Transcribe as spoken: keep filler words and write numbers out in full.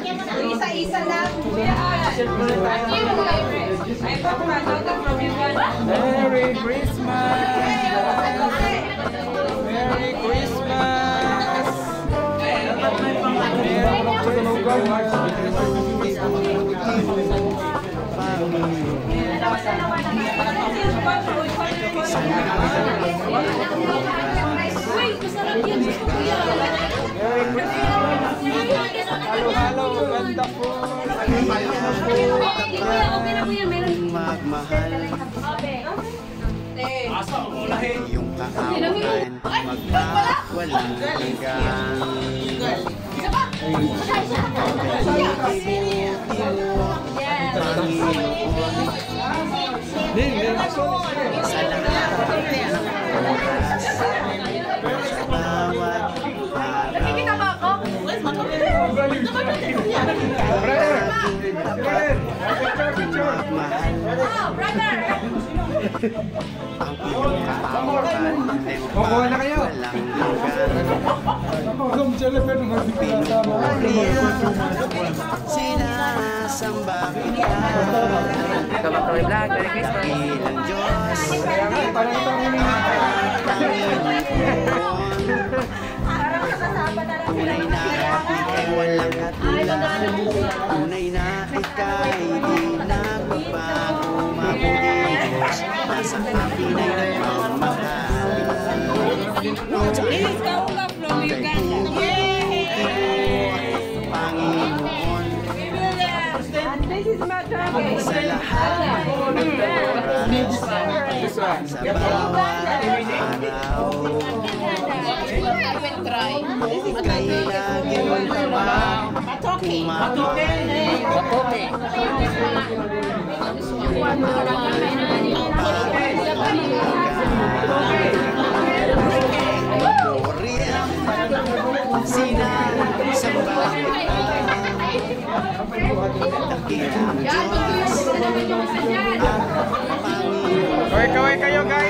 Isa-isa lang. Merry Christmas! Merry Christmas! Halo-halo, ganda po. Magmahal yung kaawan, magpawalang hanggang sa lahat ng oras, sa bawat araw. Ang iyong kaawan ay walang hanggan. Pinupuri sinasamba kita. Ilang Diyos tunay na ika'y walang hatulan. Tunay na ika'y di nagbabago. Mabuti Diyos, nasa akin ay nagmamahal. Panginoon, sa lahat ng oras, sa bawat araw, ika'y laging magkumapit. Sinasamba dakilang Diyos at Panginoon. Kaway-kaway kayo guys!